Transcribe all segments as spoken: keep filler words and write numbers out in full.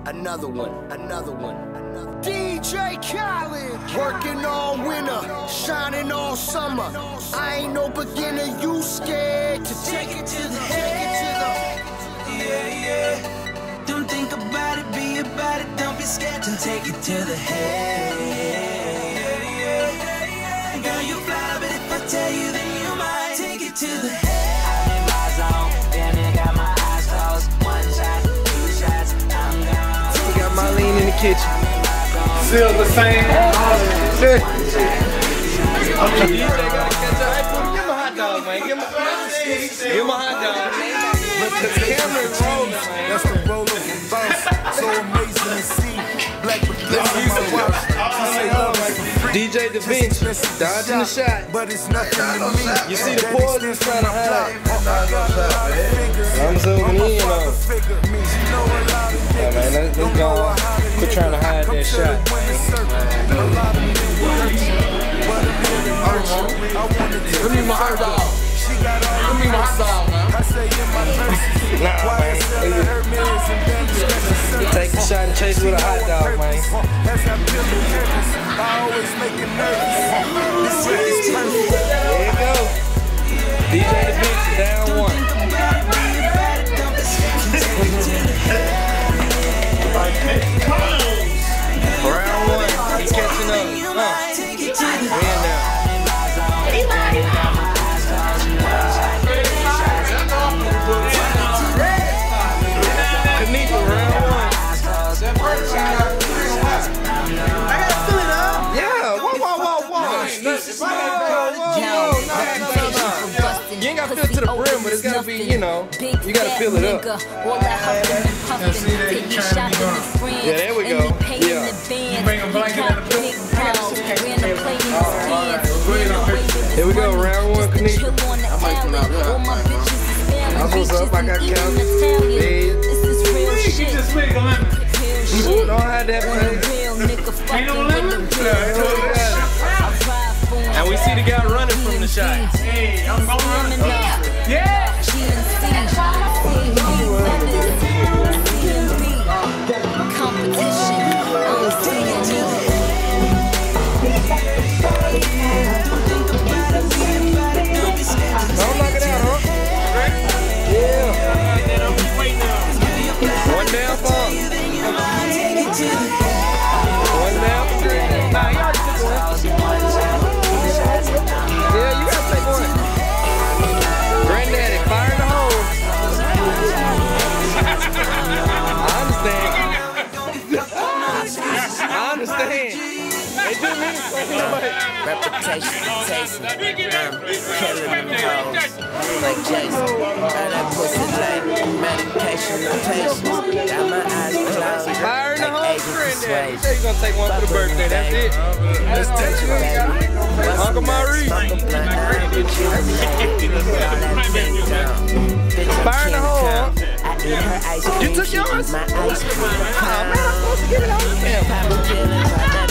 another one, another one, another. D J Khaled, working all winter, shining all summer. I ain't no beginner, you scared to take it to the head. Yeah, yeah. Don't think about it, be about it. Don't be scared to take it to the head. Yeah, yeah, yeah. Girl, you fly, but if I tell you, then you might take it to the head. I'm in my zone, damn it, got my eyes closed. One shot, two shots, I'm gone. We got Marlene in the kitchen. Still the same. Shit. I'm D J gotta catch up. Hey, Pooh, give him a hot dog, man. Give him a, give him a hot dog. But the camera is rolling, man. That's the roller from boss. So amazing to see. Black with black on my watch. She say love like a freak. D J Da Vinci, dodging the shot. But it's nothing to me. You see the poison trying to hide. I'm zooming in on it. Yeah, man, let's, let's go. Quit trying to hide that shot. Give me my hot dog. Give me my hot dog, man. Nah, man. Take the shot and chase it with a hot dog, man. There you go. D J Da Vinci down one. Round one, he's catching up. Uh, in now. Kanika, round one. I gotta fill it up. Yeah, whoa, whoa, whoa, whoa. Whoa, whoa, whoa, no, no, no, no. You ain't gotta fill it to the brim, but it's gotta be, you know, you gotta fill it up. Yeah, there we go. Yeah. Bring a blanket and a pillow. Here we go, round one, Kanika. I might come out there. I'm supposed up, I got counted. Hey. You just make a lemon. Don't have that, man. Ain't no lemon? And we see the guy running from the shot. Hey, I'm going to run. Yeah! Don't knock it out, huh? Yeah. One down for One down for three. Nah, you already took one. Yeah, you gotta take one. Granddaddy, fire in the hole. I understand. I understand. They do me the Reputation, taste, um, killing them hoes, like Jason. Got that pussy like medication, no patience. Got my eyes closed, fire in the hole, like Granddaddy. He said he's gonna take one for the birthday. That's it. Let's touch it, baby. Uncle Maurice. Fire in the hole. You took yours? My ice cream. Oh, man, I'm supposed to give it on the camera.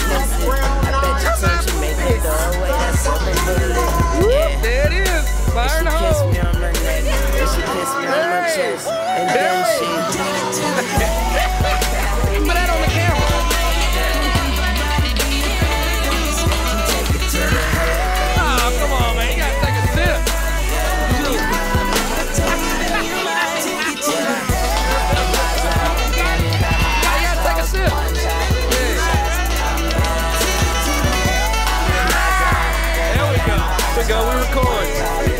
Yeah. There it is. Fire in the Kiss hole. me on my neck, and she kissed me on my chest, and then she Put that on the camera. Oh, come on, man. You gotta take a sip. You gotta take a sip. Yeah. There we go. Here we go. We record.